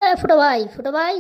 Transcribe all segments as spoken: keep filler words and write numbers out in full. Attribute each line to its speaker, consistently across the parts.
Speaker 1: ফুটো ভাই, ফুটো ভাই,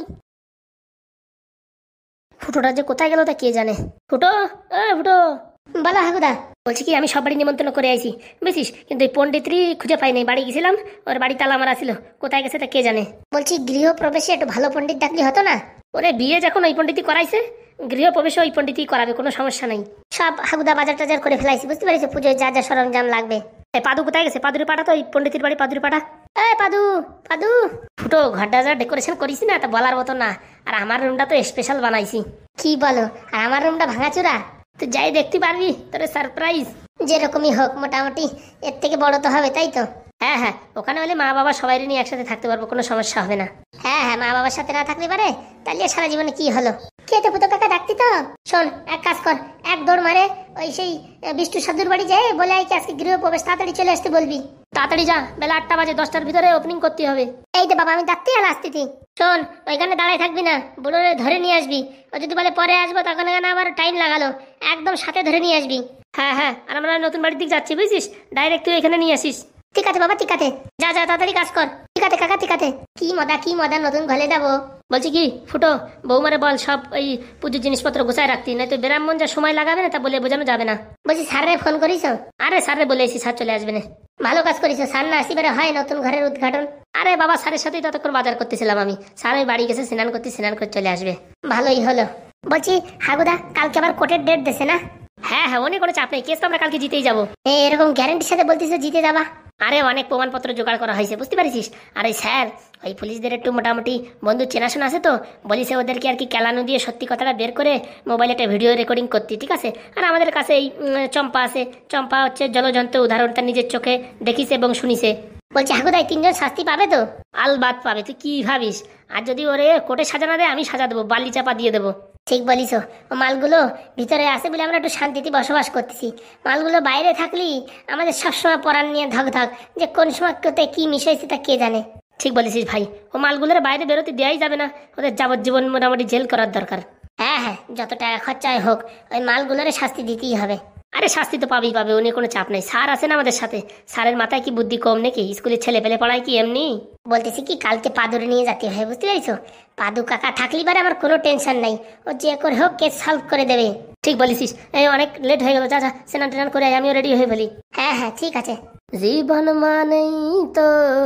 Speaker 1: ফুটোটা যে কোথায় গেল তা কে জানে। ফুটো, এ ফুটো। বলো হাগুদা। বলছি কি, আমি সব বাড়ি নিমন্ত্রণ করে আইছি বুঝছিস, কিন্তু এই পণ্ডিতরি খুঁজে পাই নাই। বাড়ি গেছিলাম, ওর বাড়ি তালা মারা ছিল, কোথায় গেছে তা কে জানে। বলছি গৃহ প্রবেশে একটু ভালো পণ্ডিত ডাকলি হতো না? ওরে বিয়ে যখন ওই পণ্ডিতই করাইছে, গৃহ প্রবেশে ওই পণ্ডিতই করাবে, কোনো সমস্যা নাই। সব হাগুদা বাজার টাজার করে ফেলাইছি, বুঝতে পারিস, পুজোয় যা যা সরঞ্জাম লাগবে। পাদু কোথায় গেছে? পাদুরি পাঠা তো, ওই পণ্ডিতের বাড়ি পাদুরি পাঠা। এ পাদু, পাদু। ফুটো, ঘরটা যা ডেকোরেশন করিস না তা বলার মতো না। আর আমার রুমটা তো স্পেশাল বানাইছি। কি বলো? আর আমার রুমটা ভাঙাচোরা, তুই যাই দেখতে পারবি, তোর সারপ্রাইজ। যেরকমই হোক মোটামুটি এর থেকে বড় তো হবে, তাই তো? হ্যাঁ হ্যাঁ, ওখানে হলে মা বাবা সবাই নিয়ে একসাথে থাকতে পারবো, কোনো সমস্যা হবে না। হ্যাঁ হ্যাঁ, মা বাবার সাথে না থাকতে পারে তাহলে সারা জীবনে কি হলো। কে তো পুতো কাকা ডাকতি তো। শোন, এক কাজ কর, এক দৌড় মারে ওই সেই বিষ্টু সাধুর বাড়ি যায়, বলে আই কি আজকে গৃহ প্রবেশ, তাড়াতাড়ি চলে আসতে বলবি। তাড়াতাড়ি যা, বেলা আটটা বাজে, দশটার ভিতরে ওপেনিং করতে হবে। এই তো বাবা, আমি ডাকতে আর আসতেছি। শোন, ওইখানে দাঁড়ায় থাকবি না, বুড়োরে ধরে নিয়ে আসবি। ও যদি বলে পরে আসবো, তখন এখানে আবার টাইম লাগালো, একদম সাথে ধরে নিয়ে আসবি। হ্যাঁ হ্যাঁ, আর আমরা নতুন বাড়ির দিকে যাচ্ছি বুঝছিস, ডাইরেক্ট তুই এখানে নিয়ে আসিস। ঠিক আছে বাবা, ঠিক আছে, যা যা তাড়াতাড়ি কাজ কর। ঠিক আছে কাকা, ঠিক আছে। কি মজা, কি মজা, নতুন ঘরে যাবো। বলছি কি ফুটো, বৌমারে বল সব ওই পুজোর জিনিসপত্র গোছায় রাখতি, নয়তো ব্রাহ্মণ যা সময় লাগাবে না তা বলে বোঝানো যাবে না। বলছি স্যারে ফোন করিস? আরে স্যারে বলে এসি, স্যার চলে আসবে না। ভালো কাজ করিস, স্যার না আসিবারে হয় নতুন ঘরের উদ্ঘাটন। আরে বাবা, স্যারের সাথেই ততক্ষণ বাজার করতেছিলাম আমি। স্যার ওই বাড়ি গেছে স্নান করতে, স্নান করে চলে আসবে। ভালোই হলো। বলছি হাগুদা, কালকে আবার কোর্টের ডেট দিছে না? হ্যাঁ হ্যাঁ, অনেক কোনো চাপ নেই, কেস তো আমরা কালকে জিতেই যাবো। এরকম গ্যারান্টির সাথে বলতেছো জিতে যাবা? আরে অনেক প্রমাণপত্র জোগাড় করা হয়েছে, বুঝতে পারিস। আর এই স্যার ওই পুলিশদের একটু মোটামুটি বন্ধু চেনাশোনা আছে তো, বলিছে ওদেরকে আর কি কেলানো দিয়ে সত্যি কথাটা বের করে মোবাইলে একটা ভিডিও রেকর্ডিং করতে, ঠিক আছে। আর আমাদের কাছে এই চম্পা আছে, চম্পা হচ্ছে জলজন্ত উদাহরণ, তার নিজের চোখে দেখিছে এবং শুনিছে। বলছি হাগুদাই তিনজন শাস্তি পাবে তো? আলবাত পাবে, তুই কি ভাবিস। আর যদি ওরে কোর্টে সাজানো দেয়, আমি সাজা দেবো, বালি চাপা দিয়ে দেবো। ঠিক বলিস, ও মালগুলো ভিতরে আসে বলে আমরা একটু শান্তিতে বসবাস করতেছি। মালগুলো বাইরে থাকলি আমাদের সবসময় পরাণ নিয়ে ধক ধক, যে কোন সময় কোথায় কি মিশাইছে তা কে জানে। ঠিক বলেছিস ভাই, ও মালগুলোর বাইরে বেরোতে দেওয়াই যাবে না, ওদের যাবজ্জীবন মোটামুটি জেল করার দরকার। হ্যাঁ হ্যাঁ, যত টাকা খরচায় হোক ওই মালগুলোর শাস্তি দিতেই হবে। আরে শাস্তি তো পাবেই পাবে, উনি কোনো চাপ নাই। স্যার আছে না আমাদের সাথে, স্যারের মাথায় কি বুদ্ধি কম নাকি? স্কুলের ছেলে পেলে পড়ায় কি এমনি? বলতেছি কি, কালকে পাদুরে নিয়ে যেতে হয়, বুঝতে পারিস। পাদু কাকা থাকলি বারে আমার কোনো টেনশন নাই, ও যে করে হোক কেস সলভ করে দেবে। ঠিক বলেছিস। এই অনেক লেট হয়ে গেল, যা যা স্নান টান করে আমিও রেডি হয়ে ফেলি। হ্যাঁ হ্যাঁ ঠিক আছে। জীবন মানেই তো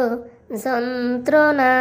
Speaker 1: যন্ত্রণা,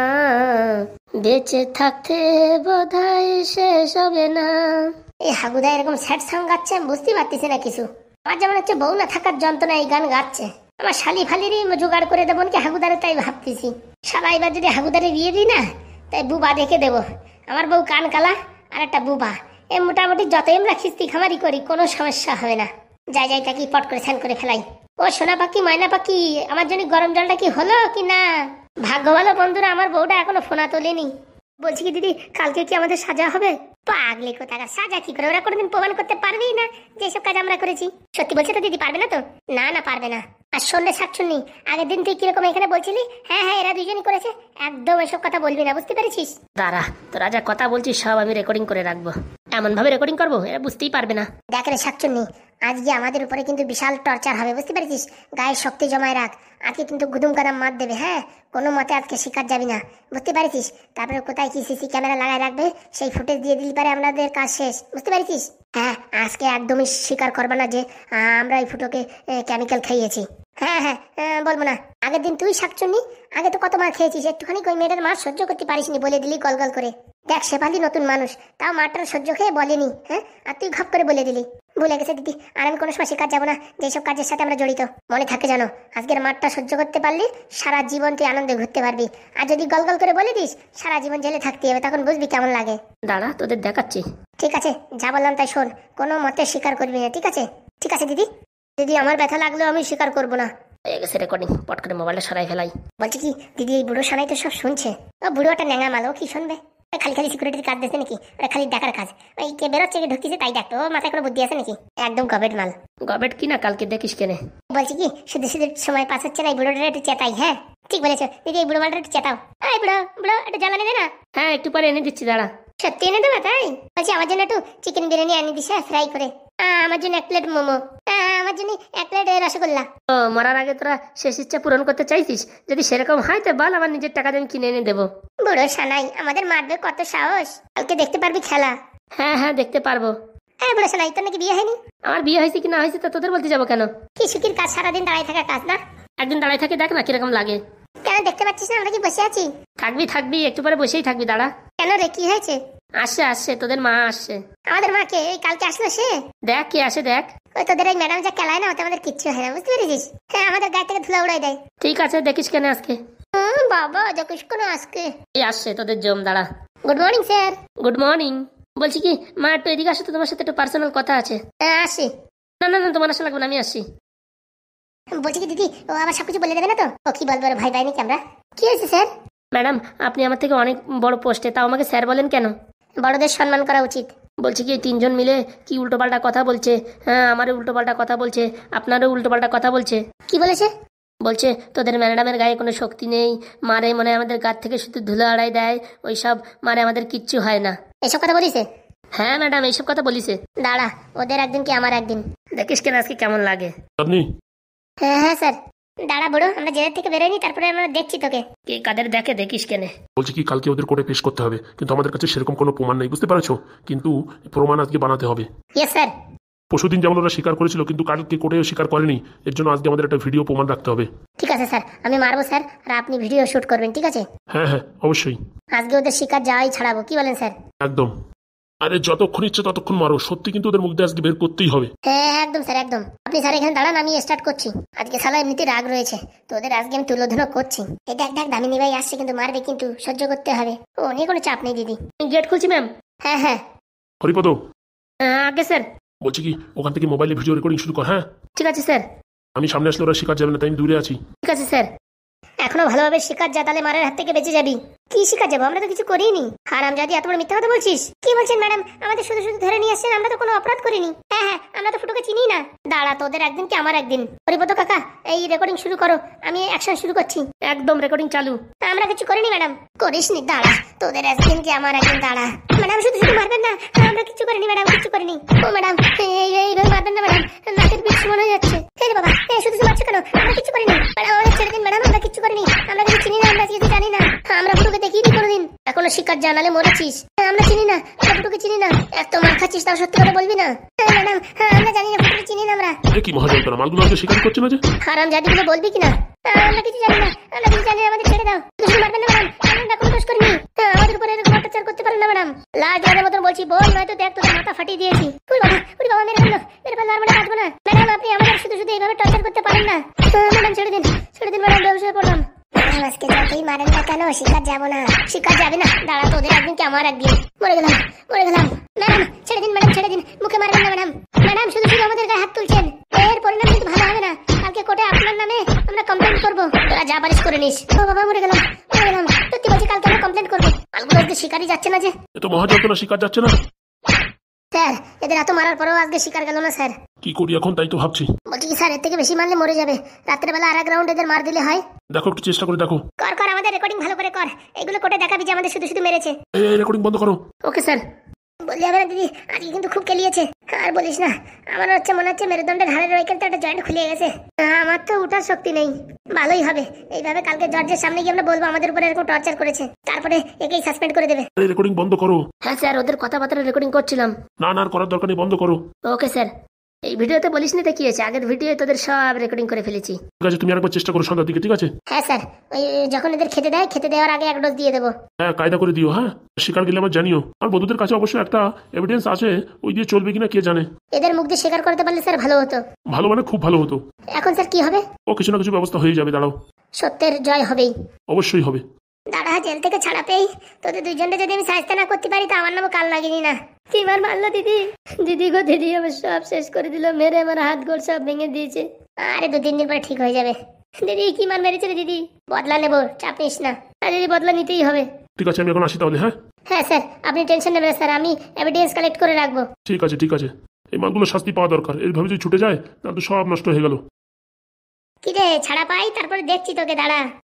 Speaker 1: বেঁচে থাকতে বোধহয় শেষ হবে না। এই হাগুদা এরকম স্যাড সং গাচ্ছে, আমি বুঝতে পারতেছি না কিছু। আমার যেমন হচ্ছে বউ না থাকার যন্ত্রণা এই গান গাচ্ছে। আমার শালি ফালিরই জোগাড় করে দেবো কি হাগুদারে, তাই ভাবতেছি। শালা এবার যদি হাগুদারে বিয়ে দিই না, তাই বুবা দেখে দেবো। আমার বউ কান কালা আর একটা বুবা, এ মোটামুটি যতই আমরা খিস্তি খামারি করি কোনো সমস্যা হবে না। যাই যাই তাকে পট করে স্নান করে ফেলাই। ও সোনা পাখি, ময়না পাখি, আমার জন্য গরম জলটা কি হলো কি না? ভাগ্য ভালো বন্ধুরা, আমার বউটা এখনো ফোনা তোলেনি। বলছি কি দিদি, কালকে কি আমাদের সাজা হবে? পাগলি কোথাকার, সাজা কি করে? ওরা কোনোদিন প্রমাণ করতে পারবেই না যেসব কাজ আমরা করেছি। সত্যি বলছে তো দিদি, পারবে না তো? না না, পারবে না। আর সন্ধ্যে শাকচুন্নি, আগের দিন তুই কিরকম এখানে বলছিলি হ্যাঁ হ্যাঁ এরা দুজনই করেছে, একদম এসব কথা বলবি না, বুঝতে পেরেছিস? দাঁড়া, তোরা যা কথা বলছিস সব আমি রেকর্ডিং করে রাখবো। এমন ভাবে রেকর্ডিং করবো এরা বুঝতেই পারবে না। দেখ রে শাকচুন্নি, আজকে আমাদের উপরে কিন্তু বিশাল টর্চার হবে, বুঝতে পেরেছিস? গায়ের শক্তি জমায় রাখ, আজকে কিন্তু গুদুম কাদাম মার দেবে। হ্যাঁ, কোনো মতে আজকে শিকার যাবি না, বুঝতে পারিস? তারপরে কোথায় কি সিসি ক্যামেরা লাগাই রাখবে, সেই ফুটেজ দিয়ে দিলে পারে আমাদের কাজ শেষ, বুঝতে পারিস? হ্যাঁ, আজকে একদমই স্বীকার করবে না যে আমরা এই ফুটোকে কেমিক্যাল খাইয়েছি। হ্যাঁ হ্যাঁ, বলবো না। আগের দিন তুই শাকচুন্নি, আগে তো কত মার খেয়েছিস, একটুখানি ওই মেয়েটার মার সহ্য করতে পারিসনি, বলে দিলি গল গল করে। দেখ শেফালি নতুন মানুষ, তাও মারটার সহ্য খেয়ে বলেনি। হ্যাঁ, আর তুই ঘপ করে বলে দিলি। ভুলে গেছে দিদি, আর আমি কোনো সময় শিকার যাবো না যেসব কাজের সাথে আমরা জড়িত। মনে থাকে জানো, আজকের মারটা সহ্য করতে পারলি সারা জীবন তুই আনন্দে ঘুরতে পারবি। আর যদি গল গল করে বলে দিস সারা জীবন জেলে থাকতে হবে, তখন বুঝবি কেমন লাগে। দাঁড়া, তোদের দেখাচ্ছি। ঠিক আছে, যা বললাম তাই শোন, কোনো মতে স্বীকার করবি না, ঠিক আছে? ঠিক আছে দিদি। দিদি, আমার ব্যথা লাগলেও আমি স্বীকার করবো না। হয়ে গেছে রেকর্ডিং, পট করে মোবাইলটা সরাই ফেলাই। বলছি কি দিদি, এই বুড়ো সানাই তো সব শুনছে। ও বুড়ো একটা ন্যাঙা মাল, ও কি শুনবে? খালি খালি সিকিউরিটির কাজ দিচ্ছে নাকি? ওরা খালি দেখার কাজ, ওই কে বেরোচ্ছে কে ঢুকতেছে তাই দেখতো। ও মাথায় কোনো বুদ্ধি আছে নাকি? একদম গবেট মাল। গবেট কি না, কালকে দেখিস কেনে। বলছি কি, শুধু শুধু সময় পাস হচ্ছে না, এই বুড়োটা একটু চেতাই। হ্যাঁ ঠিক বলেছো দিদি, এই বুড়ো মালটা একটু চেতাও। এই বুড়ো বুড়ো, একটু জ্বালা নেবে না? হ্যাঁ, একটু পরে এনে দিচ্ছি, দাঁড়া। সত্যি এনে দেবে? তাই বলছি, আমার জন্য একটু চিকেন বিরিয়ানি আনি দিস, ফ্রাই করে। আমার জন্য এক প্লেট মোমো, আমার আমার জন্য এক প্লেট রসগোল্লা। ও মরার আগে তোরা শেষ ইচ্ছা পূরণ করতে চাইছিস? যদি সেরকম হয় তো বল, আমার নিজের টাকা আমি কিনে এনে দেবো। বুড়ো সানাই, আমাদের মারবে কত সাহস! কালকে দেখতে পারবি খেলা। হ্যাঁ হ্যাঁ দেখতে পারবো। হ্যাঁ বুড়ো সানাই, তোর নাকি বিয়ে হয়নি? আমার বিয়ে হয়েছে কি না হয়েছে তো তোদের বলতে যাবো কেন? কি সুখের কাজ, সারাদিন দাঁড়ায় থাকা কাজ না? একদিন দাঁড়ায় থাকি, দেখ না কিরকম লাগে। কেন দেখতে পাচ্ছিস না আমরা কি বসে আছি? থাকবি থাকবি, একটু পরে বসেই থাকবি, দাঁড়া। কেন রে, কি হয়েছে? আসছে আসছে, তোদের মা আসছে। আমাদের মা কে? এই কালকে আসলো সে। দেখ কে আসে দেখ। ওই তোদের এই ম্যাডাম যা খেলায় না, ওতে আমাদের কিচ্ছু হয় না, বুঝতে পেরেছিস? হ্যাঁ, আমাদের গায়ে থেকে ধুলা উড়াই দেয়। ঠিক আছে, দেখিস কেন আজকে। বাবা দেখিস কেন আজকে। এই আসছে তোদের জম, দাঁড়া। Good morning sir. Good morning. বলছি কি মা, একটু এদিকে আসো তো, তোমার সাথে একটু পার্সোনাল কথা আছে। হ্যাঁ আসি। না না না, তোমার আসা লাগবে না, আমি আসি। বলছি কি দিদি, ও আবার সবকিছু বলে দেবে না তো? ও কি বলবো, ভাই ভাই নাকি আমরা? কি হয়েছে স্যার? ম্যাডাম, আপনি আমার থেকে অনেক বড় পোস্টে, তাও আমাকে স্যার বলেন কেন? বড়দের সম্মান করা উচিত। বলছি কি তিনজন মিলে কি উল্টোপাল্টা কথা বলছে। হ্যাঁ, আমারও উল্টোপাল্টা কথা বলছে, আপনারও উল্টোপাল্টা কথা বলছে। কি বলেছে? বলছে তোদের ম্যাডামের গায়ে কোনো শক্তি নেই, মারে মনে হয় আমাদের গা থেকে শুধু ধুলো আড়াই দেয়, ওই সব মারে, আমাদের কিচ্ছু হয় না। এসব কথা বলিছে? হ্যাঁ ম্যাডাম, এইসব কথা বলিছে। দাঁড়া, ওদের একদিন কি আমার একদিন। দেখিস কেন আজকে কেমন লাগে। আপনি? হ্যাঁ হ্যাঁ স্যার। দাঁড়া বুড়ো, আমরা জেলের থেকে বেরোয়নি, তারপরে আমরা দেখছি তোকে। কি কাদের দেখে, দেখিস কেনে। বলছি কি কালকে ওদের কোর্টে পেশ করতে হবে, কিন্তু আমাদের কাছে সেরকম কোনো প্রমাণ নেই, বুঝতে পারছো? কিন্তু প্রমাণ আজকে বানাতে হবে। Yes sir. পরশুদিন যেমন ওরা স্বীকার করেছিল, কিন্তু কালকে কোর্টে স্বীকার করেনি, এর জন্য আজকে আমাদের একটা ভিডিও প্রমাণ রাখতে হবে। ঠিক আছে স্যার, আমি মারবো স্যার, আর আপনি ভিডিও শুট করবেন, ঠিক আছে? হ্যাঁ হ্যাঁ অবশ্যই। আজকে ওদের শিকার যাওয়াই ছাড়াবো, কি বলেন স্যার? একদম। আরে যতক্ষণ ইচ্ছে ততক্ষণ মারো, সত্যি কিন্তু ওদের মুখ দিয়ে আজকে বের করতেই হবে। হ্যাঁ একদম স্যার, একদম। আপনি স্যার এখানে দাঁড়ান, আমি স্টার্ট করছি। আজকে শালা এমনিতে রাগ রয়েছে, তো ওদের আজকে আমি তুলোধুনো করছি। এই দেখ দেখ, দামিনী ভাই আসছে, কিন্তু মারবে, কিন্তু সহ্য করতে হবে। ও নিয়ে কোনো চাপ নেই দিদি। গেট খুলছি ম্যাম। হ্যাঁ হ্যাঁ। হরিপদ। আগে স্যার। বলছি কি ওখান থেকে মোবাইলে ভিডিও রেকর্ডিং শুরু কর। হ্যাঁ ঠিক আছে স্যার। আমি সামনে আসলে ওরা শিকার যাবে না, তাই আমি দূরে আছি। ঠিক আছে স্যার। এখনো ভালোভাবে শিকার যা, তাহলে মারার হাত থেকে বেঁচে যাবি। কি শিকার যাবো, আমরা তো কিছু করিনি। হারাম জাদি, এত বড় মিথ্যা কথা বলছিস। কি বলছেন ম্যাডাম, আমাদের শুধু শুধু ধরে নিয়ে আসছেন, আমরা তো কোনো অপরাধ করিনি। হ্যাঁ হ্যাঁ, আমরা তো ফুটুকে চিনি না। দাঁড়া, তোদের একদিন কি আমার একদিন। হরিপদ কাকা, এই রেকর্ডিং শুরু করো, আমি অ্যাকশন শুরু করছি। একদম রেকর্ডিং চালু। আমরা কিছু করিনি ম্যাডাম। করিসনি? দাঁড়া, তোদের একদিন কি আমার একদিন। দাঁড়া ম্যাডাম, শুধু শুধু মারবেন না, আমরা কিছু করিনি ম্যাডাম, কিছু করিনি। ও ম্যাডাম, এইভাবে মারবেন না ম্যাডাম, নাকের বিষ মনে হয়ে যাচ্ছে। এই বাবা, এই শুধু শুধু মারছো কেন? আমরা কিছু করিনি ম্যাডাম, আমাদের ছেড়ে দিন ম্যাডাম, আমরা কিছু করিনি। আমরা কিছু চিনি না, আমরা কিছু জানি না। আমরা ফুটুকে দেখিনি কোনোদিন। এখনো শিকার জানালে মরেছিস। আমরা চিনি না, আমরা ফুটুকে চিনি না। এত মার খাচ্ছিস, তাও সত্যি কথা বলবি না? ম্যাডাম, আমরা জানি না, ফুটুকে চিনি না আমরা। কি মহাযন্ত্রণা, মালগুলো আজকে শিকার করছে না যে? হারাম জাদিগুলো বলবি কিনা? আমরা কিছু জানি না, আমরা কিছু জানি না, আমাদের ছেড়ে দাও। কিছু মারবেন না ম্যাডাম, আমরা কোনো দোষ করিনি। আমাদের উপরে এরকম অত্যাচার করতে পারেন না ম্যাডাম। লাশ দেওয়ার মতন বলছি, বল, নয়তো দেখ তোদের মাথা ফাটিয়ে দিয়েছি। উরি বাবা, উরি বাবা, মেরে ফেললো, মেরে ফেললো, আর মানে বাঁচবো না। ম্যাডাম, আপনি আমাদের শুধু শুধু এইভাবে টর্চার করতে পারেন না। ম্যাডাম ছেড়ে দিন, ছেড়ে দিন ম্যাডাম, ব্যবসায় পড়লাম। আজকে যতই মারেন না কেন, শিকার যাবো না। শিকার যাবে না? দাঁড়া, তোদের একদিন কি আমার একদিন। মরে গেলাম, মরে গেলাম। ম্যাডাম ছেড়ে দিন, ম্যাডাম ছেড়ে দিন, মুখে মারবেন না ম্যাডাম। ম্যাডাম শুধু শুধু আমাদের গায়ে হাত তুলছেন, এর পরিণাম কিন্তু ভালো হবে না। কালকে কোর্টে আপনার নামে আমরা কমপ্লেন করবো, তোরা যা পারিস করে নিস। ও বাবা, মরে গেলাম, মরে গেলাম। সত্যি বলছি, কালকে আমরা কমপ্লেন করবো। কালগুলো আজকে শিকারই যাচ্ছে না যে। এত মহাযন্ত্রণা, শিকার যাচ্ছে না স্যার। এদের এত মারার পরেও আজকে শিকার গেল না স্যার। কি করি এখন, তাই তো ভাবছি। বলছি কি স্যার, এর থেকে বেশি মারলে মরে যাবে। রাতের বেলা আর এক রাউন্ড এদের মার দিলে হয়। দেখো, একটু চেষ্টা করে দেখো। কর কর, আমাদের রেকর্ডিং ভালো করে কর। এগুলো কোর্টে দেখাবি যে আমাদের শুধু শুধু মেরেছে। এই রেকর্ডিং বন্ধ করো। Okay sir. বললি হবে না দিদি, আজকে কিন্তু খুব কেলিয়েছে। আর বলিস না, আমার হচ্ছে মনে হচ্ছে মেরুদণ্ডের হাড়ের ওইখানটা একটা জয়েন্ট খুলে গেছে। আমার তো উঠার শক্তি নেই। ভালোই হবে, এইভাবে কালকে জজের সামনে গিয়ে আমরা বলবো আমাদের উপরে এরকম টর্চার করেছে, তারপরে একেই সাসপেন্ড করে দেবে। রেকর্ডিং বন্ধ করো। হ্যাঁ স্যার, ওদের কথাবার্তা রেকর্ডিং করছিলাম। না না, আর করার দরকার নেই, বন্ধ করো। Okay sir. এই ভিডিওতে বলিস না কি হয়েছে, আগের ভিডিও তোদের সব রেকর্ডিং করে ফেলেছি। ঠিক আছে, তুমি আরেকবার চেষ্টা করো সন্ধ্যার দিকে, ঠিক আছে? হ্যাঁ স্যার, ওই যখন এদের খেতে দেয়, খেতে দেওয়ার আগে এক ডোজ দিয়ে দেবো। হ্যাঁ, কায়দা করে দিও। হ্যাঁ, শিকার গেলে আমার জানিও। আর বন্ধুদের কাছে অবশ্যই একটা এভিডেন্স আছে, ওই দিয়ে চলবে কিনা কে জানে। এদের মুখ দিয়ে স্বীকার করতে পারলে স্যার ভালো হতো। ভালো মানে খুব ভালো হতো। এখন স্যার কি হবে? ও কিছু না কিছু ব্যবস্থা হয়ে যাবে, দাঁড়াও। সত্যের জয় হবেই। অবশ্যই হবে। দাদা, জেল থেকে ছাড়া পেয়ে তোদের দুইজনকে যদি আমি সাহায্য না করতে পারি, তা আমার নামও কাল লাগেনি না। কি মার মারলো দিদি, দিদি গো দিদি, আমার সব শেষ করে দিল, মেরে আমার হাত গোড় সব ভেঙে দিয়েছে। আরে দু তিন দিন পরে ঠিক হয়ে যাবে। দিদি কি মার মেরেছে রে দিদি, বদলা নেবো, চাপ নিস না। আর দিদি, বদলা নিতেই হবে। ঠিক আছে, আমি এখন আসি তাহলে। হ্যাঁ হ্যাঁ স্যার, আপনি টেনশন নেবেন না স্যার, আমি এভিডেন্স কালেক্ট করে রাখবো। ঠিক আছে ঠিক আছে, এই মালগুলো শাস্তি পাওয়া দরকার। এইভাবে যদি ছুটে যায় তাহলে তো সব নষ্ট হয়ে গেল। কি রে, ছাড়া পাই তারপরে দেখছি তোকে, দাঁড়া।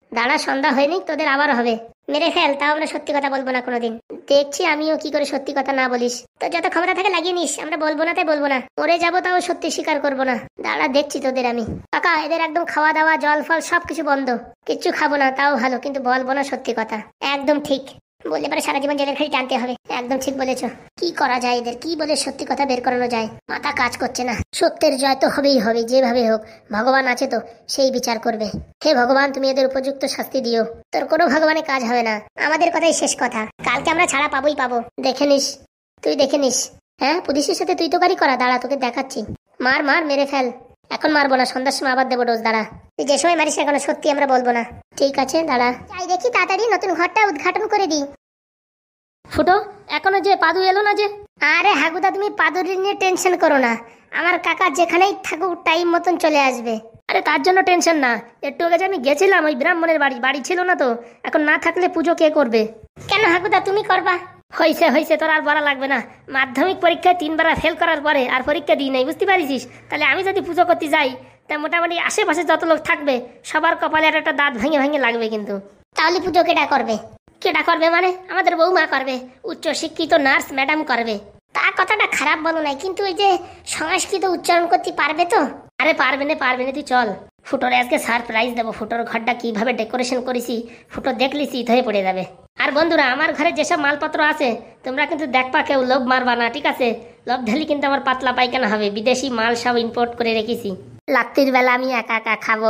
Speaker 1: দাঁড়া, সন্ধ্যা হয়নি, তোদের আবার হবে। মেরে ফেল, তাও আমরা সত্যি কথা বলবো না কোনোদিন। দেখছি আমিও কি করে সত্যি কথা না বলিস। তো যত ক্ষমতা থাকে লাগিয়ে নিস, আমরা বলবো না তাই বলবো না। মরে যাবো তাও সত্যি স্বীকার করবো না। দাঁড়া, দেখছি তোদের আমি। কাকা, এদের একদম খাওয়া দাওয়া জল ফল সবকিছু বন্ধ। কিচ্ছু খাবো না তাও ভালো, কিন্তু বলবো না সত্যি কথা। একদম ঠিক বললে পরে সারা জীবন জেলের খালি টানতে হবে। একদম ঠিক বলেছ। কি করা যায়, এদের কি বলে সত্যি কথা বের করানো যায়, মাথা কাজ করছে না। সত্যের জয় তো হবেই হবে, যেভাবে হোক। ভগবান আছে তো, সেই বিচার করবে। হে ভগবান, তুমি এদের উপযুক্ত শাস্তি দিও। তোর কোনো ভগবানের কাজ হবে না, আমাদের কথাই শেষ কথা। কালকে আমরা ছাড়া পাবোই পাবো, দেখে নিস, তুই দেখে নিস। হ্যাঁ, পুলিশের সাথে তুই তো গাড়ি করা। দাঁড়া, তোকে দেখাচ্ছি। মার মার, মেরে ফেল। এখন মারবো না, সন্ধ্যার সময় আবার দেবো ডোজ। দাঁড়া, তুই যে সময় মারিস না কেন সত্যি আমরা বলবো না। ঠিক আছে, দাঁড়া। যাই দেখি তাড়াতাড়ি নতুন ঘরটা উদ্ঘাটন করে দিই। ফুটো, এখনো যে পাদু এলো না যে? আরে হাগুদা, তুমি পাদুর নিয়ে টেনশন করো না। আমার কাকা যেখানেই থাকুক টাইম মতন চলে আসবে। আরে তার জন্য টেনশন না। একটু আগে যে আমি গেছিলাম ওই ব্রাহ্মণের বাড়ি, বাড়ি ছিল না তো। এখন না থাকলে পুজো কে করবে? কেন হাগুদা, তুমি করবা? হয়েছে হয়েছে, তোর আর বলা লাগবে না। মাধ্যমিক পরীক্ষায় তিনবার ফেল করার পরে আর পরীক্ষা দিই নাই, বুঝতে পারিস? তাহলে আমি যদি পুজো করতে যাই, তা মোটামুটি আশেপাশে যত লোক থাকবে সবার কপালে আর একটা দাঁত ভেঙে ভেঙে লাগবে কিন্তু। তাহলে পুজো কেটা করবে? কেটা করবে মানে আমাদের বৌমা করবে, উচ্চ শিক্ষিত নার্স ম্যাডাম করবে। তা কথাটা খারাপ বলো নাই, কিন্তু ওই যে সংস্কৃত উচ্চারণ করতে পারবে তো? আরে পারবে না পারবে না, তুই চল। ফুটোর আজকে সারপ্রাইজ দেবো। ফুটোর ঘরটা কিভাবে ডেকোরেশন করেছি, ফুটো দেখলি শীত হয়ে পড়ে যাবে। আর বন্ধুরা, আমার ঘরে যেসব মালপত্র আছে তোমরা কিন্তু দেখবা, কেউ লোভ মারবা না, ঠিক আছে? লোভ ঢেলি কিন্তু আমার পাতলা পায়খানা হবে। বিদেশি মাল সব ইম্পোর্ট করে রেখেছি। রাত্রির বেলা আমি একা একা খাবো।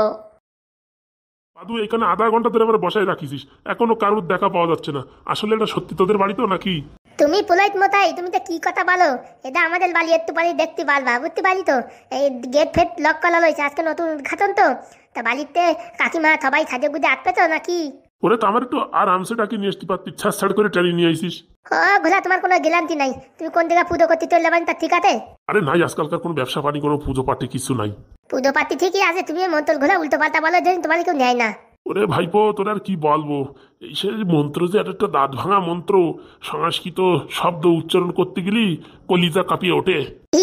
Speaker 2: পাদু, এখানে আধা ঘন্টা ধরে আবার বসায় রাখিস, এখনো কারুর দেখা পাওয়া যাচ্ছে না। আসলে এটা সত্যি তোদের বাড়ি তো নাকি?
Speaker 1: তুমি পুলাইত মতাই, তুমি তো কি কথা বলো? এটা আমাদের বাড়ি, একটু বাড়ি দেখতে পারবা, বুঝতে পারি তো। এই গেট ফেট লক করা লইছে, আজকে নতুন উদ্ঘাটন তো। তা বাড়িতে কাকিমা সবাই সাজে গুজে আসবে তো নাকি?
Speaker 2: ওরে তো আমার একটু আরামসে ডাকি নিয়ে আসতে পারতি, ছাড় ছাড় করে টাড়ি নিয়ে আইসিস।
Speaker 1: ও ঘোলা, তোমার কোনো গ্যারান্টি নাই। তুমি কোন জায়গায় পুজো করতে চললে বাড়ি, তা ঠিক আছে?
Speaker 2: আরে নাই, আজকালকার কোনো ব্যবসা পানি, কোনো পুজো পাটি কিছু নাই।
Speaker 1: পুজো পাতি ঠিকই আছে, তুমি মন্তর ঘোলা উল্টো পাল্টা বলো, যেন তোমার কেউ নেয় না।
Speaker 2: ওরে ভাইপো, তোর আর কি বলবো, এই সে মন্ত্র যে একটা দাঁত ভাঙা মন্ত্র, সংস্কৃত শব্দ উচ্চারণ করতে গেলি কলিজা কাঁপিয়ে ওঠে।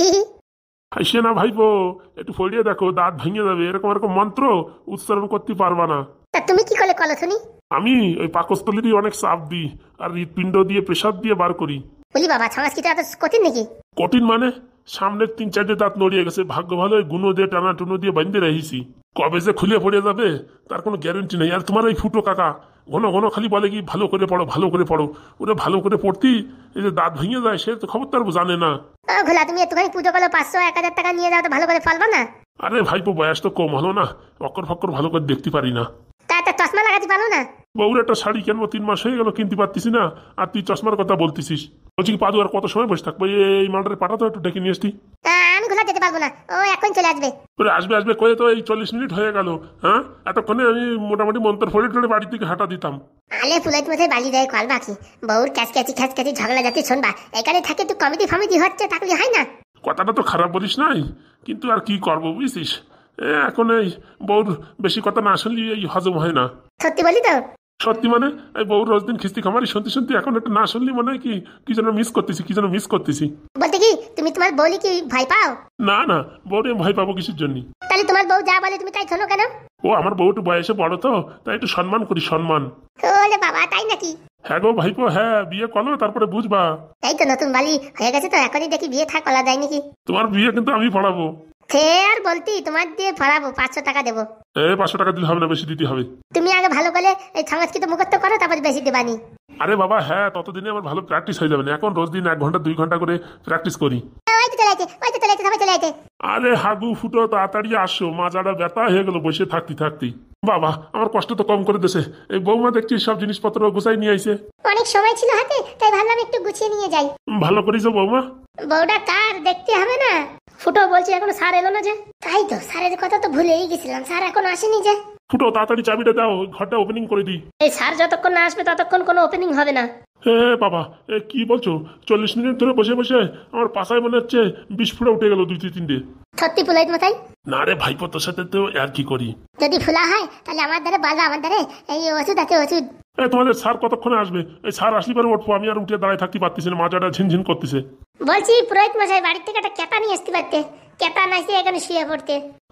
Speaker 2: হাসে না ভাইপো, একটু পড়িয়ে দেখো, দাঁত ভেঙে যাবে। এরকম এরকম মন্ত্র উচ্চারণ করতে পারবা না।
Speaker 1: তা তুমি কি করে কলো শুনি?
Speaker 2: আমি ওই পাকস্থলীরই অনেক চাপ দিই, আর হৃৎপিণ্ড দিয়ে প্রেসার দিয়ে বার করি।
Speaker 1: বলি বাবা, সংস্কৃত এত কঠিন নাকি?
Speaker 2: কঠিন মানে? সামনের তিন চারটে দাঁত নড়িয়ে গেছে, ভাগ্য ভালো ওই গুঁড়ো দিয়ে টানা টুনো দিয়ে বাঁধতে রেখেছি। কবে যে খুলে পড়ে যাবে তার কোনো গ্যারেন্টি নেই। আর তোমার এই ফুটো কাকা ঘন ঘন খালি বলে কি ভালো করে পড়ো ভালো করে পড়ো। ওরা ভালো করে পড়তি এই যে দাঁত ভেঙে যায়, সে তো খবর তার জানে না।
Speaker 1: ও ঘোলা, তুমি একটুখানি পুজো করলো, পাঁচশো এক হাজার টাকা নিয়ে যাও তো, ভালো করে ফলবা না?
Speaker 2: আরে ভাইপো, বয়স তো কম হলো না, অক্কর ফক্কর ভালো করে দেখতে পারি না।
Speaker 1: তা একটা চশমা লাগাতে পারো না?
Speaker 2: বউর একটা শাড়ি কেনবো, তিন মাস হয়ে গেল কিনতে পারতিস না, আর তুই চশমার কথা বলতিস। বলছি কি পাদু, আর কত সময় বসে থাকবো? এই মালটারে পাঠাতো, একটু ডেকে নিয়ে আসতি।
Speaker 1: আমি ঘোলা যেতে পারবো না, ও এখন চলে আসবে।
Speaker 2: তোরে আসবে আসবে করে তো এই চল্লিশ মিনিট হয়ে গেল। হ্যাঁ, এতক্ষণে আমি মোটামুটি মন্ত্র ফড়ে টড়ে বাড়ির দিকে হাঁটা দিতাম।
Speaker 1: আলে পুলাইত মধ্যে বালি দেয় কল বাকি, বউর ক্যাচ ক্যাচি খ্যাচ ক্যাচি ঝগড়া যাতে শুনবা। এখানে থাকে তো কমিটি ফমিটি হচ্ছে, থাকলে হয় না?
Speaker 2: কথাটা তো খারাপ বলিস নাই, কিন্তু আর কি করবো বুঝছিস, এখন এই বউর বেশি কথা না শুনলি এই হজম হয় না।
Speaker 1: সত্যি বলি তো?
Speaker 2: সত্যি মানে এই বউর রোজ দিন খিস্তি খামারি শুনতে শুনতে এখন একটা না শুনলি মনে হয় কি কি যেন মিস করতেছি, কি যেন মিস করতেছি।
Speaker 1: বলতে কি তুমি তোমার বউলি কি ভয় পাও?
Speaker 2: না না, বউরে ভয় পাবো কিসের জন্য?
Speaker 1: তাহলে তোমার বউ যা বলে তুমি তাই শোনো কেন?
Speaker 2: ও আমার বউ একটু বয়সে বড় তো, তাই একটু সম্মান করি, সম্মান।
Speaker 1: ওরে বাবা, তাই নাকি?
Speaker 2: হ্যাঁ গো ভাইপো, হ্যাঁ, বিয়ে করো তারপরে বুঝবা।
Speaker 1: এই তো নতুন বালি হয়ে গেছে তো, এখনই দেখি বিয়ে থাক করা যায় নাকি?
Speaker 2: তোমার বিয়ে কিন্তু আমি পড়াবো।
Speaker 1: সে আর বলতি, তোমার দিয়ে ভরাবো, পাঁচশো টাকা দেবো।
Speaker 2: এ পাঁচশো টাকা দিলে হবে না, বেশি দিতে হবে।
Speaker 1: তুমি আগে ভালো করে এই সংস্কৃত মুখস্থ করো, তারপর বেশি দেবানি।
Speaker 2: আরে বাবা হ্যাঁ, ততদিনে আমার ভালো প্র্যাকটিস হয়ে যাবে না। এখন রোজ দিন এক ঘন্টা দুই ঘন্টা করে প্র্যাকটিস করি।
Speaker 1: ওই তো চলে আইছে, ওই তো চলে আইছে, সবাই চলে আইছে।
Speaker 2: আরে হাগু ফুটো, তাড়াতাড়ি আসো, মাজাটা ব্যথা হয়ে গেল বসে থাকতে থাকতে। বাবা আমার কষ্ট তো কম করে দেছে। এই বৌমা দেখছি সব জিনিসপত্র গুছাই নিয়ে আইছে।
Speaker 1: অনেক সময় ছিল হাতে, তাই ভাবলাম একটু গুছিয়ে নিয়ে যাই।
Speaker 2: ভালো করেছো বৌমা।
Speaker 1: বউটা কার দেখতে হবে না? ফুটো বলছি এখনো স্যার এলো না যে? তাই তো, স্যারের কথা তো ভুলেই গেছিলাম, স্যার এখন আসেনি যে।
Speaker 2: ফুটো তাড়াতাড়ি চাবিটা দাও, ঘরটা ওপেনিং করে দিই।
Speaker 1: এই স্যার যতক্ষণ না আসবে ততক্ষণ কোনো ওপেনিং হবে না।
Speaker 2: হ্যাঁ বাবা, এ কি বলছো? চল্লিশ মিনিট ধরে বসে বসে আমার পাশায় মনে হচ্ছে বিষ ফুটা উঠে গেল দুই তিনটে।
Speaker 1: সত্যি ফুলাইত মাথায়?
Speaker 2: না রে ভাইপো, তোর সাথে তো আর কি করি।
Speaker 1: যদি ফুলা হয় তাহলে আমার দ্বারা বলবা, আমার দ্বারা এই ওষুধ আছে, ওষুধ।
Speaker 2: এই তোমাদের স্যার কতক্ষণে আসবে? এই স্যার আসলে পরে উঠবো, আমি আর উঠে দাঁড়ায় থাকতে পারতেছি না, মাজাটা ঝিনঝিন করতেছে।
Speaker 1: বলছি পুরোহিত মশাই বাড়ির থেকে একটা কেতা নিয়ে আসতে পারতে, কেতা নাইছে এখানে শুয়ে পড়তে।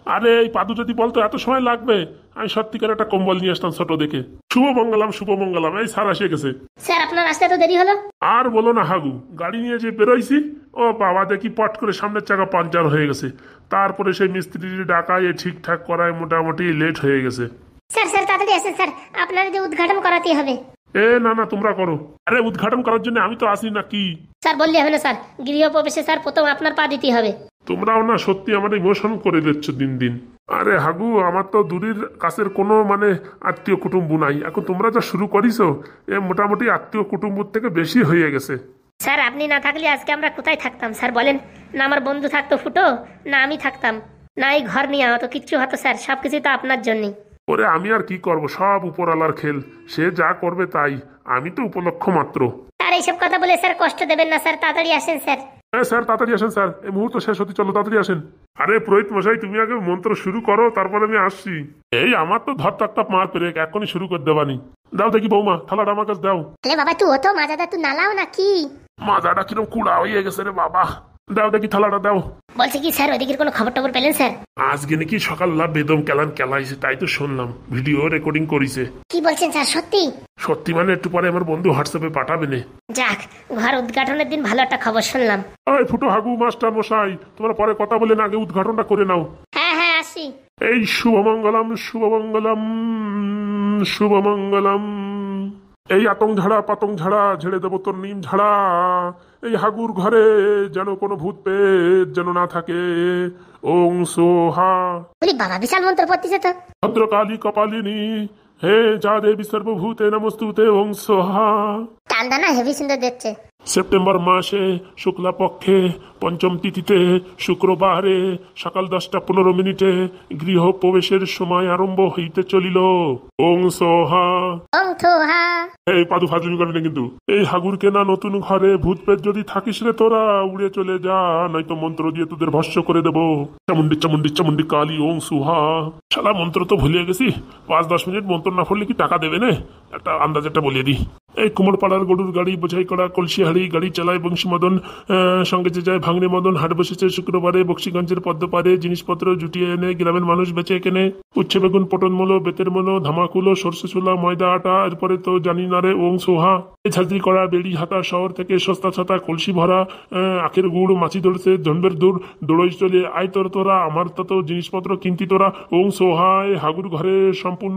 Speaker 2: আরে এই পাদু যদি বলতো এত সময় লাগবে, আমি সত্যিকার একটা কম্বল নিয়ে আসতাম ছোট দেখে। শুভ মঙ্গলাম, শুভ মঙ্গলাম, এই স্যার এসে গেছে।
Speaker 1: স্যার আপনার আসতে তো দেরি হলো।
Speaker 2: আর বলো না হাগু, গাড়ি নিয়ে যে বেরোইছি, ও বাবা দেখি পট করে সামনের চাকা পাঞ্চার হয়ে গেছে। তারপরে সেই মিস্ত্রি ডাকায় ঠিকঠাক করায় মোটামুটি লেট হয়ে গেছে।
Speaker 1: স্যার স্যার তাড়াতাড়ি আসেন স্যার, আপনার যে উদ্ঘাটন করাতে হবে।
Speaker 2: এ না না, তোমরা করো। আরে উদ্ঘাটন করার জন্য আমি তো আসি না কি?
Speaker 1: স্যার বললে হবে না স্যার, গৃহপ্রবেশে স্যার প্রথম আপনার পা দিতে হবে।
Speaker 2: তোমরাও না সত্যি আমার ইমোশন করে দিচ্ছ দিন দিন। আরে হাগু, আমার তো দূরের কাছের কোনো মানে আত্মীয় কুটুম্ব নাই। এখন তোমরা যা শুরু করিছো, এ মোটামুটি আত্মীয় কুটুম্ব থেকে বেশি হয়ে গেছে।
Speaker 1: স্যার আপনি না থাকলে আজকে আমরা কোথায় থাকতাম স্যার বলেন? না আমার বন্ধু থাকতো ফুটো, না আমি থাকতাম, না এই ঘর নিয়ে হতো কিচ্ছু হতো স্যার, সব কিছুই তো আপনার জন্যই।
Speaker 2: ওরে আমি আর কি করব, সব উপরওয়ালার খেল, সে যা করবে তাই, আমি তো উপলক্ষ মাত্র।
Speaker 1: স্যার এইসব কথা বলে স্যার কষ্ট দেবেন না স্যার, তাড়াতাড়ি আসেন স্যার।
Speaker 2: হ্যাঁ স্যার, তাড়াতাড়ি আসেন স্যার, এই মুহূর্ত শেষ হতে চলো, তাড়াতাড়ি আসেন। আরে পুরোহিত মশাই, তুমি আগে মন্ত্র শুরু করো, তারপরে আমি আসছি। এই আমার তো ধর একটা মার পেরে এখনই শুরু করে দেবানি। দাও দেখি বৌমা, থালাটা আমার কাছে দাও।
Speaker 1: আরে বাবা তুই ওতো মাজাদা তুই নালাও না কি?
Speaker 2: মাজাটা কিরম কুড়া হয়ে গেছে রে বাবা। দাও দেখি থালাটা দাও।
Speaker 1: বলছে কি স্যার ওইদিকের কোনো খবর টবর পেলেন স্যার?
Speaker 2: আজকে নাকি সকালবেলা বেদম কেলান কেলাইছে, তাই তো শুনলাম, ভিডিও রেকর্ডিং করিছে।
Speaker 1: কি বলছেন স্যার সত্যি?
Speaker 2: সত্যি মানে একটু পরে আমার বন্ধু হোয়াটসঅ্যাপে পাঠাবে নে।
Speaker 1: যাক, ঘর উদ্ঘাটনের দিন ভালো একটা খবর শুনলাম।
Speaker 2: এই ফুটো হাগু মাস্টার মশাই, তোমরা পরে কথা বলে না, আগে উদ্ঘাটনটা করে নাও।
Speaker 1: হ্যাঁ হ্যাঁ আসি।
Speaker 2: এই শুভমঙ্গলম শুভমঙ্গলম শুভমঙ্গলম। এই আতং ঝাড়া পাতং ঝাড়া ঝেড়ে দেবো তোর নিম ঝাড়া। এই হাগুর ঘরে যেন কোনো ভূত পেট যেন না থাকে। ওং সোহা।
Speaker 1: বলি বাবা বিশাল মন্ত্র পড়তেছে তো।
Speaker 2: ভদ্রকালী কপালিনী হে যা দেবী সর্বভূতে নমস্তুতে ওং সোহা।
Speaker 1: টান্দা না হেভি সুন্দর দেখছে।
Speaker 2: সেপ্টেম্বর মাসে শুক্লা পক্ষে পঞ্চম তিথিতে শুক্রবারে সকাল দশটা পনেরো মিনিটে গৃহ প্রবেশের সময় আরম্ভ হইতে চলিল। ওং সোহা।
Speaker 1: ওং সোহা।
Speaker 2: এই পাদু ফাজুমি করে না কিন্তু। এই হাগুর কেনা নতুন ঘরে ভূত পেট যদি থাকিস রে তোরা, উড়ে চলে যা, নয়তো মন্ত্র দিয়ে তোদের ভস্য করে দেবো। চামুন্ডি চামুন্ডি চামুন্ডি কালী ওং সুহা। শালা মন্ত্র তো ভুলিয়ে গেছি, পাঁচ দশ মিনিট মন্ত্র না পড়লে কি টাকা দেবে না? একটা আন্দাজ একটা বলিয়ে দিই। এই কুমোরপাড়ার গরুর গাড়ি বোঝাই করা কলসি হাড়ি গাড়ি চালায় বংশী মদন, সঙ্গে যে যায় ভাঙনে মদন, হাট বসেছে শুক্রবারে বক্সিগঞ্জের পদ্মপারে, জিনিসপত্র জুটিয়ে এনে গ্রামের মানুষ বেচে কেনে। উচ্ছে বেগুন পটন মলো বেতের মলো ধামাকুলো সর্ষে ছোলা ময়দা আটা, এরপরে তো জানি না রে ওং সোহা। ঝাঁঝরি করা বেড়ি হাতা শহর থেকে সস্তা ছাতা কলসি ভরা আখের গুড় মাছি ধরছে জন্মের দূর দৌড়ই চলে আয় তোর তোরা, আমার তো জিনিসপত্র কিনতি তোরা। ওং সোহা। এই হাগুর ঘরে সম্পূর্ণ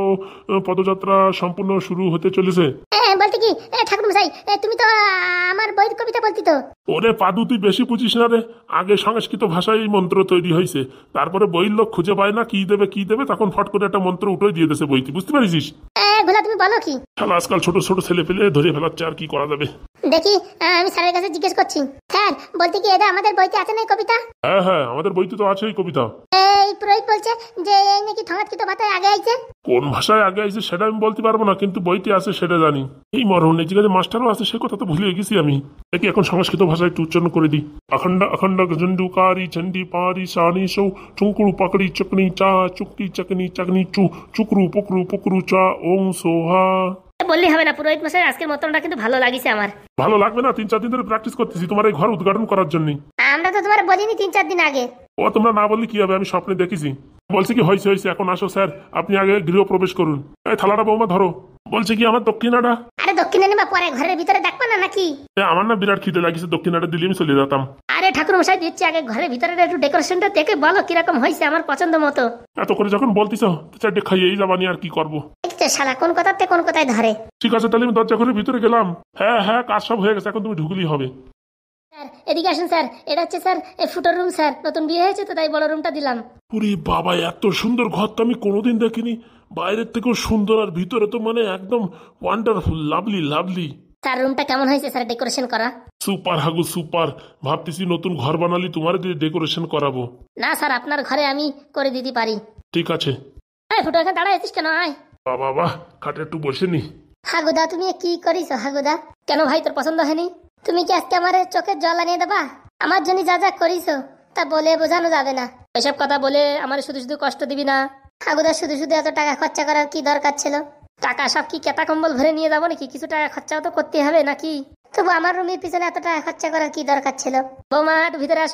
Speaker 2: পদযাত্রা সম্পূর্ণ শুরু হতে চলেছে।
Speaker 1: বলতে কি ঠাকুর মশাই, তুমি তো আমার বইয়ের কবিতা বলতি তো।
Speaker 2: ওরে পাদু তুই বেশি বুঝিস না রে, আগে সংস্কৃত ভাষায় এই মন্ত্র তৈরি হয়েছে, তারপরে বইয়ের লোক খুঁজে পায় না কি দেবে কি দেবে, তখন ফট করে একটা মন্ত্র উঠে দিয়ে দিয়েছে বইটি, বুঝতে পারিস?
Speaker 1: ঘোলা তুমি বলো কি?
Speaker 2: শালা আজকাল ছোট ছোট ছেলে পেলে ধরে ফেলাচ্ছে, আর কি করা যাবে।
Speaker 1: দেখি আমি স্যারের কাছে জিজ্ঞেস করছি। স্যার বলতে কি এটা আমাদের বইতে আছে না কবিতা?
Speaker 2: হ্যাঁ হ্যাঁ, আমাদের বইতে তো আছে এই কবিতা।
Speaker 1: এই পুরোহিত বলছে যে এই নাকি ঠঙাৎকৃত ভাষায় আগে আইছে।
Speaker 2: কোন ভাষায় আগে আইছে সেটা আমি বলতে পারবো না, কিন্তু বইতে আছে সেটা জানি। এই মরণ এই জায়গায় মাস্টারও আছে, সে কথা তো ভুলে গেছি আমি। দেখি এখন সংস্কৃত ভাষায় একটু উচ্চারণ করে দিই। অখণ্ড অখণ্ড গজন্ডুকারি চন্ডি পারি সানি সৌ চুঙ্কুরু পাকড়ি চকনি চা চুক্তি চকনি চকনি চু চুকরু পুকরু পুকরু চা ওং সোহা।
Speaker 1: বললেই হবে না পুরোহিত মশাই, আজকের মতনটা কিন্তু ভালো লাগিছে আমার।
Speaker 2: ভালো লাগবে না? তিন চার দিন ধরে প্র্যাকটিস করতেছি তোমার এই ঘর উদ্ঘাটন করার জন্য।
Speaker 1: আমরা তো তোমার বলিনি তিন চার দিন আগে।
Speaker 2: ও তোমরা না বললে কি হবে, আমি স্বপ্নে দেখেছি। বলছে কি হয়েছে হয়েছে, এখন আসো স্যার, আপনি আগে গৃহ প্রবেশ করুন। এই থালাটা বৌমা ধরো। বলছে কি আমার দক্ষিণাটা?
Speaker 1: আরে দক্ষিণা নেবা পরে, ঘরের ভিতরে দেখবা না নাকি?
Speaker 2: আমার না বিরাট খিদে লাগিছে, দক্ষিণাটা দিলে আমি চলে যেতাম।
Speaker 1: আরে ঠাকুর মশাই দিচ্ছি, আগে ঘরের ভিতরে একটু ডেকোরেশনটা দেখে বলো কিরকম হয়েছে, আমার পছন্দ মতো।
Speaker 2: এত করে যখন বলতিস চারটে খাইয়েই যাবানি, আর কি করবো।
Speaker 1: শালা কোন কথাতে কোন কথায় ধরে।
Speaker 2: ঠিক আছে তাহলে আমি দরজা ঘরের ভিতরে গেলাম। হ্যাঁ হ্যাঁ, কাজ সব হয়ে গেছে, এখন তুমি ঢুকলেই হবে।
Speaker 1: স্যার এদিকে আসুন স্যার, এটা হচ্ছে স্যার এই ফুটোর রুম স্যার, নতুন বিয়ে হয়েছে তো তাই বড় রুমটা দিলাম।
Speaker 2: পুরি বাবা, এত সুন্দর ঘর তো আমি কোনোদিন দেখিনি, বাইরের থেকেও সুন্দর আর ভিতরে তো মানে একদম ওয়ান্ডারফুল, লাভলি লাভলি।
Speaker 1: স্যার রুমটা কেমন হয়েছে স্যার ডেকোরেশন করা?
Speaker 2: সুপার হাগু সুপার, ভাবতেছি নতুন ঘর বানালি তোমার দিয়ে ডেকোরেশন করাবো।
Speaker 1: না স্যার আপনার ঘরে আমি করে দিতে পারি।
Speaker 2: ঠিক আছে।
Speaker 1: এই ফুটো এখানে দাঁড়ায় আছিস কেন? আয়
Speaker 2: বাবা বাহ, খাটে একটু বসে নি।
Speaker 1: হাগুদা তুমি কি করিস হাগুদা? কেন ভাই তোর পছন্দ হয়নি? তুমি কি আজকে আমার চোখের জল আনিয়ে দেবা? আমার জন্য যা যা করিস তা বলে বোঝানো যাবে না। এসব কথা বলে আমার শুধু শুধু কষ্ট দিবি না হাগুদা। শুধু শুধু এত টাকা খরচা করার কি দরকার ছিল? টাকা সব কি কেতা কম্বল ভরে নিয়ে যাবো নাকি? কিছু টাকা খরচাও তো করতে হবে নাকি? তবু আমার রুমের পিছনে এত টাকা খরচা করার কি দরকার ছিল? বৌমা একটু ভিতরে আসো।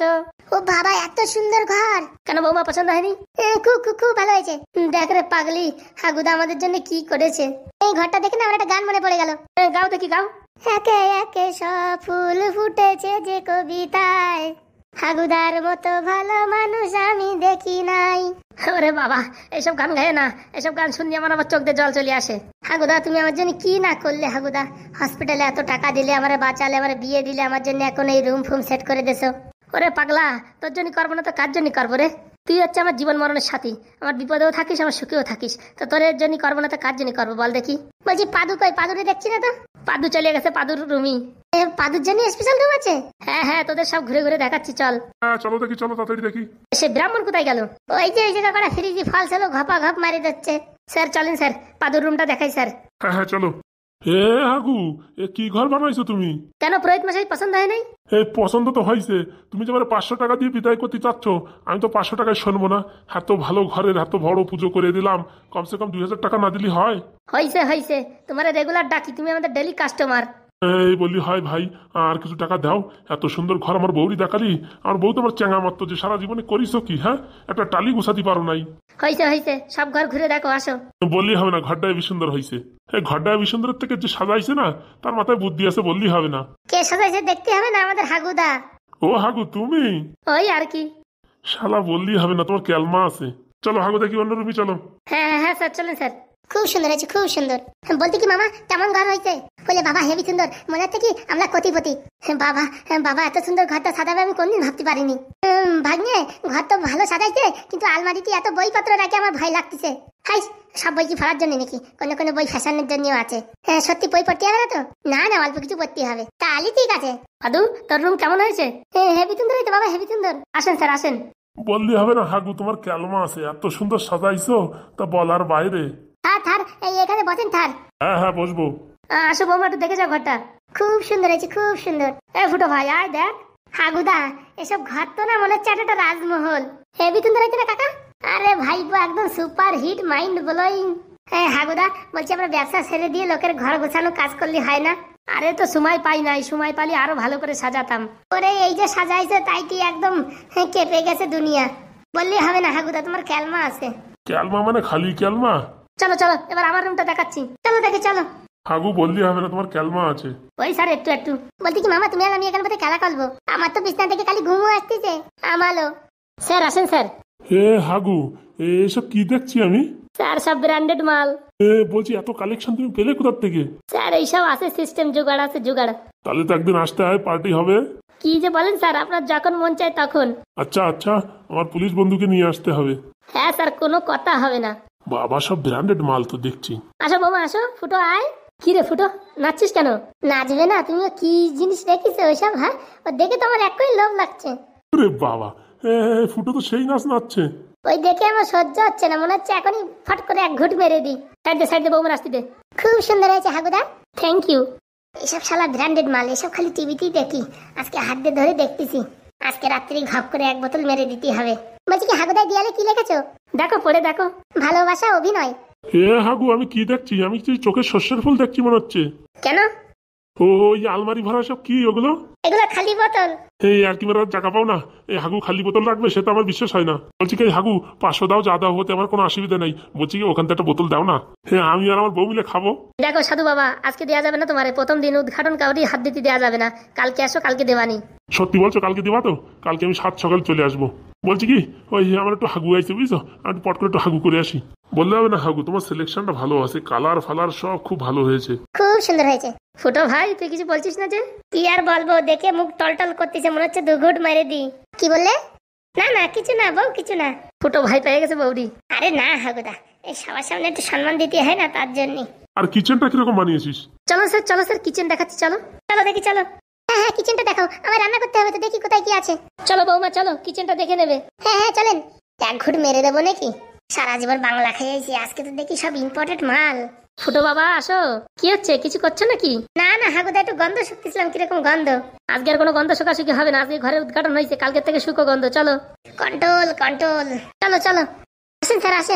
Speaker 1: ও বাবা এত সুন্দর ঘর, কেন বৌমা পছন্দ হয়নি? খুব খুব খুব ভালো হয়েছে। দেখ রে পাগলি, হাগুদা আমাদের জন্য কি করেছে। এই ঘরটা দেখে না আমার একটা গান মনে পড়ে গেল। গাও দেখি গাও। একে একে সব ফুল ফুটেছে যে কবিতায়, হাগুদার মতো ভালো মানুষ আমি দেখি নাই। ওরে বাবা, এইসব গান গায়ে না, এসব গান শুনলে আমার আবার চোখ দিয়ে জল চলে আসে। হাগুদা তুমি আমার জন্য কি না করলে হাগুদা, হসপিটালে এত টাকা দিলে, আমার বাঁচালে, আমার বিয়ে দিলে, আমার জন্য এখন এই রুম ফুম সেট করে দেছো। ওরে পাগলা, তোর জন্য করবো না তো কার জন্য করবো রে? তুই হচ্ছে আমার জীবন মরণের সাথী, আমার বিপদেও থাকিস, আমার সুখেও থাকিস, তো তোর জন্য করবো না তো কার জন্য করবো বল দেখি? বলছি পাদু কই? পাদুরে দেখছি না তো। পাদু চলে গেছে পাদুর রুমি। পাদুর জন্য স্পেশাল রুম আছে? হ্যাঁ হ্যাঁ, তোদের সব ঘুরে ঘুরে দেখাচ্ছি, চল।
Speaker 2: হ্যাঁ চলো দেখি, চলো তাড়াতাড়ি দেখি।
Speaker 1: সে ব্রাহ্মণ কোথায় গেল? ওই যে ওই জায়গা করা ফ্রিজি ফলস হলো, ঘপা ঘপ মারি যাচ্ছে। স্যার চলেন স্যার, পাদুর রুমটা দেখাই স্যার।
Speaker 2: হ্যাঁ হ্যাঁ চলো। এ হাগু, এ কি ঘর বানাইছো তুমি?
Speaker 1: কেন পুরোহিত মশাই পছন্দ হয় নাই?
Speaker 2: এই পছন্দ তো হয়েছে, তুমি যে আমার পাঁচশো টাকা দিয়ে বিদায় করতে চাচ্ছ, আমি তো পাঁচশো টাকায় শুনবো না। এত ভালো ঘরের এত বড় পুজো করে দিলাম, কমসে কম দুই হাজার টাকা না দিলে হয়?
Speaker 1: হয়েছে হয়েছে, তোমার রেগুলার ডাকি, তুমি আমাদের ডেলি কাস্টমার।
Speaker 2: এই বললি হয় ভাই, আর কিছু টাকা দাও। এত সুন্দর ঘর আমার বউরি দেখালি, আমার বউ তো আমার চ্যাঙা মারতো যে সারা জীবনে করিস কি? হ্যাঁ, একটা টালি গুছাতে পারো নাই।
Speaker 1: হয়েছে হয়েছে, সব ঘর ঘুরে দেখো, আসো।
Speaker 2: বললি হবে না, ঘরটা এবি সুন্দর হয়েছে। এই ঘরটা এবি সুন্দরের থেকে যে সাজাইছে না, তার মাথায় বুদ্ধি আছে, বললি হবে না।
Speaker 1: কে সাজাইছে দেখতে হবে না? আমাদের হাগুদা।
Speaker 2: ও হাগু তুমি?
Speaker 1: ওই আর কি।
Speaker 2: শালা বললি হবে না, তোমার ক্যালমা আছে। চলো হাগু দেখি অন্য রুমে চলো।
Speaker 1: হ্যাঁ হ্যাঁ হ্যাঁ স্যার, চলেন স্যার। খুব সুন্দর হয়েছে, খুব সুন্দর। বলতে কি মামা, কেমন ঘর হয়েছে? বলে বাবা হেভি সুন্দর, মনে হচ্ছে কি আমরা কোটিপতি। বাবা বাবা এত সুন্দর ঘরটা সাজাবে আমি কোনদিন ভাবতে পারিনি। ভাগ্নে ঘর তো ভালো সাজাইছে, কিন্তু আলমারিতে এত বইপত্র রাখে আমার ভয় লাগতেছে। হাই, সব বই কি পড়ার জন্য নাকি? কোনো কোনো বই ফ্যাশনের জন্যও আছে। হ্যাঁ সত্যি বই পড়তে হবে না তো? না না, অল্প কিছু পড়তে হবে। তাহলে ঠিক আছে। পাদু, তোর রুম কেমন হয়েছে? হ্যাঁ হেভি সুন্দর হয়েছে বাবা, হেভি সুন্দর। আসেন স্যার আসেন।
Speaker 2: বললি হবে না হাগু, তোমার ক্যালমা আছে, এত সুন্দর সাজাইছো তা বলার বাইরে।
Speaker 1: থার থার, এই এখানে বসেন থার।
Speaker 2: হ্যাঁ হ্যাঁ বসবো।
Speaker 1: আসো বৌমা, একটু দেখে যাও ঘরটা। খুব সুন্দর হয়েছে, খুব সুন্দর। এ ফুটো ভাই আয় দেখ। হাগুদা, এসব ঘর তো না মনে হচ্ছে একটা রাজমহল। হেভি সুন্দর হয়েছে না কাকা? আরে ভাইপো একদম সুপার হিট, মাইন্ড ব্লোয়িং। হ্যাঁ হাগুদা, বলছি আমরা ব্যবসা ছেড়ে দিয়ে লোকের ঘর গোছানো কাজ করলে হয় না? আরে তো সময় পাই নাই, সময় পালি আরো ভালো করে সাজাতাম। ওরে এই যে সাজাইছে তাই কি একদম কেঁপে গেছে দুনিয়া। বললি হবে না হাগুদা, তোমার ক্যালমা আছে।
Speaker 2: ক্যালমা মানে খালি ক্যালমা?
Speaker 1: চলো চলো, এবার আমার রুমটা দেখাচ্ছি, চলো দেখে চলো।
Speaker 2: হাগু বললি হবে না, তোমার ক্যালমা আছে।
Speaker 1: ওই স্যার একটু একটু। বলছি কি মামা, তুমি আর আমি এখানে খেলা করবো? আমার তো বিছনা থেকে খালি ঘুমও আসতেছে। আমালো স্যার, আসেন স্যার।
Speaker 2: হে হাগু, এসব কি দেখছি আমি?
Speaker 1: স্যার সব ব্র্যান্ডেড মাল।
Speaker 2: এ বলছি এত কালেকশন তুমি পেলে কোথার থেকে?
Speaker 1: স্যার এইসব আছে, সিস্টেম জোগাড় আছে জোগাড়।
Speaker 2: তাহলে তো একদিন আসতে হয়, পার্টি হবে।
Speaker 1: কি যে বলেন স্যার, আপনার যখন মন চায় তখন।
Speaker 2: আচ্ছা আচ্ছা, আমার পুলিশ বন্ধুকে নিয়ে আসতে হবে।
Speaker 1: হ্যাঁ স্যার, কোনো কথা হবে না।
Speaker 2: বাবা সব ব্র্যান্ডেড মাল তো দেখছি।
Speaker 1: আসো বাবা আসো, ফুটো আয়। কি রে ফুটো, নাচছিস কেন? নাচবে না? তুমি কি জিনিস রেখেছো ওইসব? হ্যাঁ, ও দেখে তো আমার একই লোভ লাগছে।
Speaker 2: রে বাবা, এ ফুটো তো সেই নাচ নাচছে।
Speaker 1: ওই দেখে আমার সহ্য হচ্ছে না, মনে হচ্ছে এখনই ফট করে এক ঘুট মেরে দিই। সাইড দে সাইড দে, বৌমা আসতে দে। খুব সুন্দর হয়েছে হাগুদা, থ্যাংক ইউ। এসব শালা ব্র্যান্ডেড মাল, এসব খালি টিভিতেই দেখি, আজকে হাত দিয়ে ধরে দেখতেছি। আজকে রাত্রি ঘপ করে এক বোতল মেরে দিতে হবে। বলছি কি হাগুদা, দিয়ালে কি লিখেছো? দেখো পড়ে দেখো। ভালোবাসা অভিনয়।
Speaker 2: হে হাগু, আমি কি দেখছি? আমি কি চোখে শস্যের ফুল দেখছি মনে হচ্ছে।
Speaker 1: কেন?
Speaker 2: ও ওই আলমারি ভরা সব কি ওগুলো?
Speaker 1: এগুলো খালি বোতল।
Speaker 2: এই আর কি মারার জায়গা পাও না? এই হাগু খালি বোতল রাখবে, সেটা আমার বিশ্বাস হয় না। বলছি কি হাগু, পাঁচশো দাও, যা দাও, হতে আমার কোনো অসুবিধা নেই। বলছি কি ওখান থেকে একটা বোতল দাও না, হ্যাঁ আমি আর আমার বউ মিলে খাবো।
Speaker 1: দেখো সাধু বাবা, আজকে দেওয়া যাবে না তোমার, প্রথম দিন উদ্ঘাটন কাউরি হাত দিতে দেওয়া যাবে না। কালকে আসো, কালকে দেবানি।
Speaker 2: সত্যি বলছো? কালকে দিবা তো? কালকে আমি সাত সকাল চলে আসবো। বলছি কি ওই আমার একটু হাগু আইছে বুঝছো, আমি একটু পট করে একটু হাগু করে আসি। বললে হবে না হাগু, তোমার সিলেকশনটা ভালো আছে, কালার ফালার সব খুব ভালো হয়েছে।
Speaker 1: খুব সুন্দর হয়েছে। ফুটো ভাই তুই কিছু বলছিস না যে? কি আর বলবো, দেখে মুখ টলটল করতেছে, মনে হচ্ছে দু ঘুট মেরে দি। কি বললে? না না কিছু না বউ, কিছু না। ফুটো ভাই পেয়ে গেছে বৌদি। আরে না হাগুদা, এই সবার সামনে একটু সম্মান দিতে হয় না, তার জন্য।
Speaker 2: আর কিচেনটা কিরকম বানিয়েছিস?
Speaker 1: চলো স্যার, চলো স্যার, কিচেন দেখাচ্ছি, চলো চলো দেখি চলো। হ্যাঁ হ্যাঁ কিচেনটা দেখাও, আমার রান্না করতে হবে তো, দেখি কোথায় কি আছে। চলো বৌমা চলো, কিচেনটা দেখে নেবে। হ্যাঁ হ্যাঁ চলেন। এক ঘুট মেরে দেবো নাকি? সারা জীবন বাংলা খেয়েছি, আজকে তো দেখি সব ইম্পোর্টেড মাল। ফুটো বাবা আসো। কি হচ্ছে, কিছু করছো নাকি? না না হাগুদা, একটু গন্ধ শুকতেছিলাম। কিরকম গন্ধ? আজকে আর কোনো গন্ধ শুকাশুকি হবে না, আজকে ঘরের উদ্ঘাটন হয়েছে, কালকে থেকে শুকো গন্ধ। চলো কন্ট্রোল কন্ট্রোল, চলো চলো। আসেন স্যার আসেন।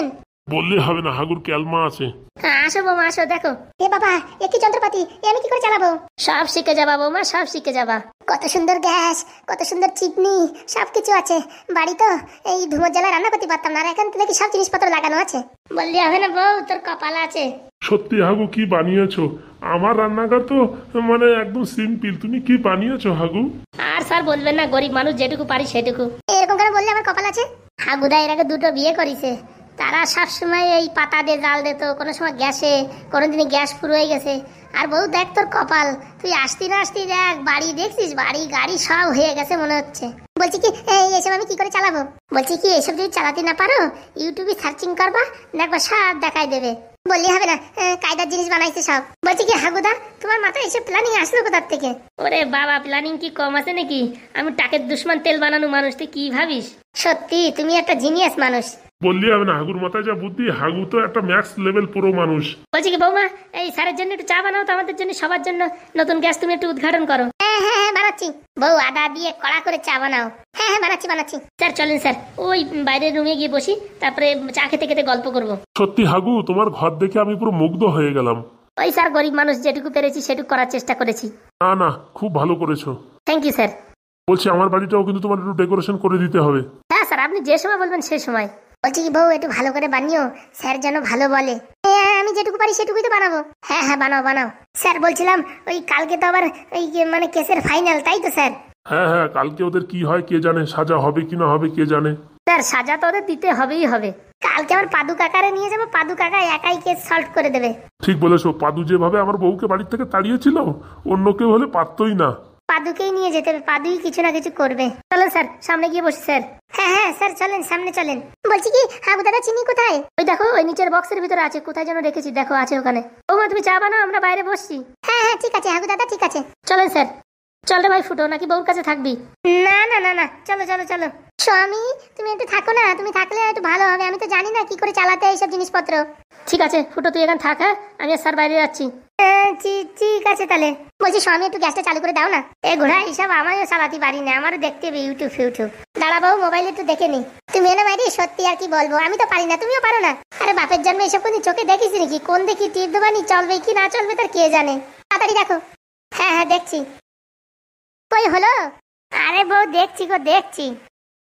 Speaker 2: বললে হবে না, হাগুর ক্যালমা আছে।
Speaker 1: হ্যাঁ আসো বৌমা আসো, দেখো। এ বাবা, এ কি যন্ত্রপাতি, এ আমি কি করে চালাবো? সব শিখে যাবা বৌমা, সব শিখে যাবা। কত সুন্দর গ্যাস, কত সুন্দর চিকনি, সবকিছু আছে। বাড়ি তো এই ধুমোর জ্বালা রান্না করতে পারতাম না, আর এখন তো দেখি সব জিনিসপত্র লাগানো আছে। বললি হবে না বউ, তোর কপাল আছে।
Speaker 2: সত্যি হাগু কি বানিয়েছো? আমার রান্নাঘর তো মানে একদম সিম্পল, তুমি কি বানিয়েছো হাগু?
Speaker 1: আর স্যার বলবেন না, গরিব মানুষ যেটুকু পারি সেটুকু। এরকম করে বললে আমার কপাল আছে? হাগুদা এর আগে দুটো বিয়ে করেছে, তারা সবসময় এই পাতা দিয়ে জাল দিত, কোনো সময় গ্যাসে, কোনোদিনই গ্যাস পুরো হয়ে গেছে। আর বউ দেখ তোর কপাল, তুই আসতি না আসতি দেখ বাড়ি দেখছিস, বাড়ি গাড়ি সব হয়ে গেছে মনে হচ্ছে। বলছি কি এই এসব আমি কি করে চালাবো? বলছি কি এসব যদি চালাতে না পারো, ইউটিউবে সার্চিং করবা, দেখবা সব দেখাই দেবে। বললি হবে না, কায়দার জিনিস বানাইছে সব। বলছি কি হাগুদা, তোমার মাথায় এসব প্ল্যানিং আসলো কোথার থেকে? ওরে বাবা, প্ল্যানিং কি কম আছে নাকি? আমি টাকের দুশ্মন তেল বানানো মানুষ, তুই কি ভাবিস? সত্যি তুমি একটা জিনিয়াস মানুষ।
Speaker 2: বললি হবে না, হাগুর মাথায় যা বুদ্ধি, হাগু তো একটা ম্যাক্স লেভেল পুরো মানুষ।
Speaker 1: বলছি কি বৌমা, এই স্যারের জন্য একটু চা বানাও তো, আমাদের জন্য সবার জন্য নতুন গ্যাস তুমি একটু উদ্ঘাটন করো। হ্যাঁ হ্যাঁ হ্যাঁ বানাচ্ছি। বউ আদা দিয়ে কড়া করে চা বানাও। হ্যাঁ হ্যাঁ বানাচ্ছি বানাচ্ছি। স্যার চলেন স্যার, ওই বাইরের রুমে গিয়ে বসি, তারপরে চা খেতে খেতে গল্প করব।
Speaker 2: সত্যি হাগু, তোমার ঘর দেখে আমি পুরো মুগ্ধ হয়ে গেলাম।
Speaker 1: ওই স্যার গরিব মানুষ, যেটুকু পেরেছি সেটুকু করার চেষ্টা করেছি।
Speaker 2: না না, খুব ভালো করেছো।
Speaker 1: Thank you sir.
Speaker 2: বলছি আমার বাড়িটাও কিন্তু তোমার একটু ডেকোরেশন করে দিতে হবে।
Speaker 1: হ্যাঁ স্যার, আপনি যে সময় বলবেন সে সময়। বলছি কি বউ, একটু ভালো করে বানিও, স্যার যেন ভালো বলে। হ্যাঁ আমি যেটুকু পারি সেটুকুই তো বানাবো। হ্যাঁ হ্যাঁ বানাও বানাও। স্যার বলছিলাম, ওই কালকে তো আবার ওই মানে কেসের ফাইনাল, তাই তো স্যার?
Speaker 2: হ্যাঁ হ্যাঁ, কালকে ওদের কি হয় কে জানে, সাজা হবে কি না হবে কে জানে।
Speaker 1: স্যার সাজা তো ওদের দিতে হবেই হবে। কালকে আমার পাদু কাকারে নিয়ে যাবো, পাদু কাকা একাই কেস সলভ করে দেবে।
Speaker 2: ঠিক বলেছো, পাদু যেভাবে আমার বউকে বাড়ির থেকে তাড়িয়েছিল, অন্য কেউ হলে পারতই না।
Speaker 1: পাদুকেই নিয়ে যেতে হবে, পাদুই কিছু না কিছু করবে। চলেন স্যার, সামনে গিয়ে বসি স্যার। হ্যাঁ হ্যাঁ স্যার চলেন, সামনে চলেন। বলছি কি হাগু দাদা চিনি কোথায়? ওই দেখো, ওই নিচের বক্সের ভিতরে আছে, কোথায় যেন রেখেছি, দেখো আছে ওখানে। ওমা তুমি চা বানাও, আমরা বাইরে বসছি। হ্যাঁ হ্যাঁ ঠিক আছে হাগু দাদা, ঠিক আছে। চলেন স্যার। চল রে ভাই ফুটো, নাকি বউর কাছে থাকবি? না না না না, চলো চলো চলো। স্বামী তুমি একটু থাকো না, তুমি থাকলে একটু ভালো হবে, আমি তো জানি না কি করে চালাতে এইসব জিনিসপত্র। ঠিক আছে ফুটো, তুই এখানে থাক, হ্যাঁ আমি স্যার বাইরে যাচ্ছি। ঠিক আছে তাহলে। বলছি স্বামী একটু গ্যাসটা চালু করে দাও না। এ ঘোড়া এইসব আমিও চালাতে পারি না, আমারও দেখতে হবে ইউটিউব ফিউটিউব। দাঁড়া বাবু, মোবাইলে একটু দেখে নি। তুমি এনে বাইরে, সত্যি আর কি বলবো, আমি তো পারি না, তুমিও পারো না। আরে বাপের জন্ম এসব কোনদিন চোখে দেখিস নাকি? কোন দেখি টিপ দেবানি, চলবে কি না চলবে তার কে জানে। তাড়াতাড়ি দেখো। হ্যাঁ হ্যাঁ দেখছি। কই হলো? আরে বউ দেখছি গো দেখছি।